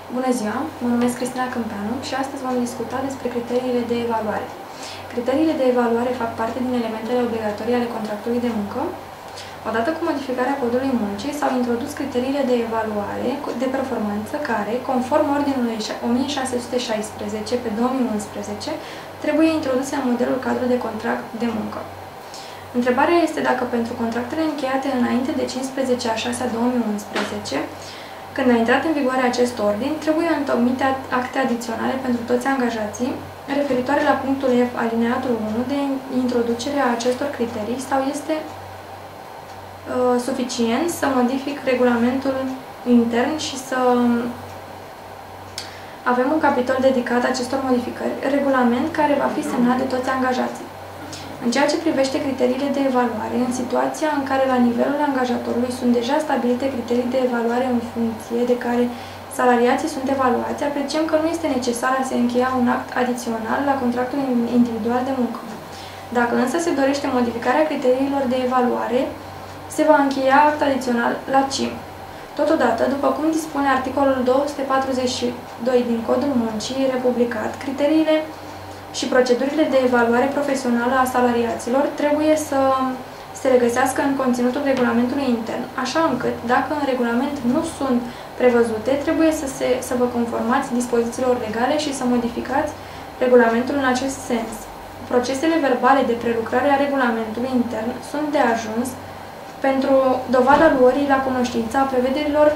Bună ziua! Mă numesc Cristina Câmpeanu și astăzi vom discuta despre criteriile de evaluare. Criteriile de evaluare fac parte din elementele obligatorii ale contractului de muncă. Odată cu modificarea codului muncii, s-au introdus criteriile de evaluare de performanță care, conform ordinului 1616 pe 2011, trebuie introduse în modelul cadru de contract de muncă. Întrebarea este dacă pentru contractele încheiate înainte de 15/6/2011, când a intrat în vigoare acest ordin, trebuie întocmite acte adiționale pentru toți angajații, referitoare la punctul F, alineatul 1, de introducere a acestor criterii, sau este suficient să modific regulamentul intern și să avem un capitol dedicat acestor modificări, regulament care va fi semnat de toți angajații. În ceea ce privește criteriile de evaluare, în situația în care la nivelul angajatorului sunt deja stabilite criterii de evaluare în funcție de care salariații sunt evaluați, apreciem că nu este necesar a se încheia un act adițional la contractul individual de muncă. Dacă însă se dorește modificarea criteriilor de evaluare, se va încheia act adițional la CIM. Totodată, după cum dispune articolul 242 din Codul Muncii republicat, criteriile și procedurile de evaluare profesională a salariaților trebuie să se regăsească în conținutul regulamentului intern, așa încât, dacă în regulament nu sunt prevăzute, trebuie să vă conformați dispozițiilor legale și să modificați regulamentul în acest sens. Procesele verbale de prelucrare a regulamentului intern sunt de ajuns pentru dovada luării la cunoștință a prevederilor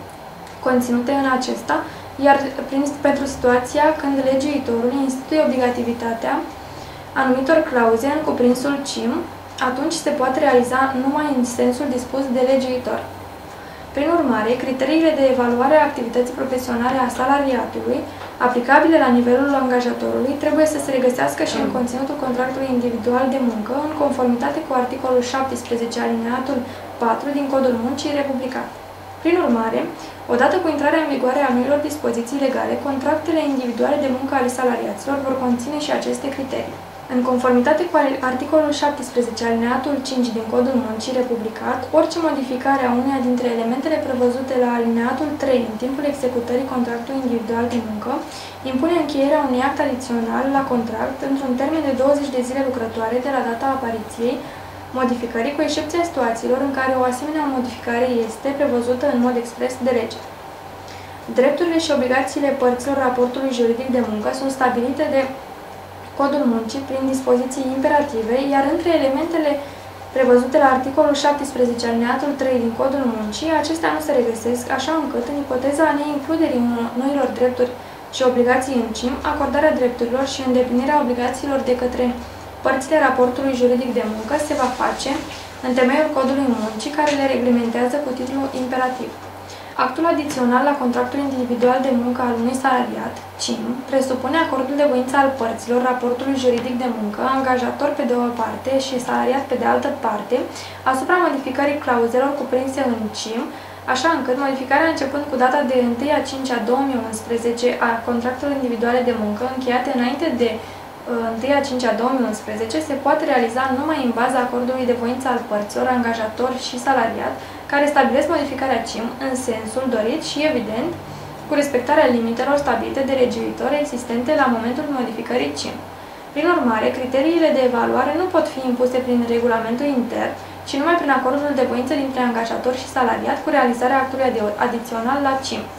conținute în acesta, iar pentru situația când legiuitorul instituie obligativitatea anumitor clauze în cuprinsul CIM, atunci se poate realiza numai în sensul dispus de legiuitor. Prin urmare, criteriile de evaluare a activității profesionale a salariatului, aplicabile la nivelul angajatorului, trebuie să se regăsească și în conținutul contractului individual de muncă, în conformitate cu articolul 17 alineatul 4 din Codul Muncii republicat. Prin urmare, odată cu intrarea în vigoare a noilor dispoziții legale, contractele individuale de muncă ale salariaților vor conține și aceste criterii. În conformitate cu articolul 17 alineatul 5 din Codul Muncii republicat, orice modificare a uneia dintre elementele prevăzute la alineatul 3 în timpul executării contractului individual de muncă impune încheierea unui act adițional la contract într-un termen de 20 de zile lucrătoare de la data apariției modificării, cu excepția situațiilor în care o asemenea modificare este prevăzută în mod expres de lege. Drepturile și obligațiile părților raportului juridic de muncă sunt stabilite de Codul Muncii prin dispoziții imperative, iar între elementele prevăzute la articolul 17 alineatul 3 din Codul Muncii, acestea nu se regăsesc, așa încât, în ipoteza neincluderii noilor drepturi și obligații în CIM, acordarea drepturilor și îndeplinirea obligațiilor de către părțile raportului juridic de muncă se va face în temeiul Codului Muncii, care le reglementează cu titlu imperativ. Actul adițional la contractul individual de muncă al unui salariat, CIM, presupune acordul de voință al părților raportului juridic de muncă, angajator pe de o parte și salariat pe de altă parte, asupra modificării clauzelor cuprinse în CIM, așa încât modificarea începând cu data de 1/5/2011 a contractelor individuale de muncă încheiate înainte de 1/5/2011 se poate realiza numai în baza acordului de voință al părților, angajator și salariat, care stabilesc modificarea CIM în sensul dorit și, evident, cu respectarea limitelor stabilite de legiuitor existente la momentul modificării CIM. Prin urmare, criteriile de evaluare nu pot fi impuse prin regulamentul intern, ci numai prin acordul de voință dintre angajator și salariat cu realizarea actului adițional la CIM.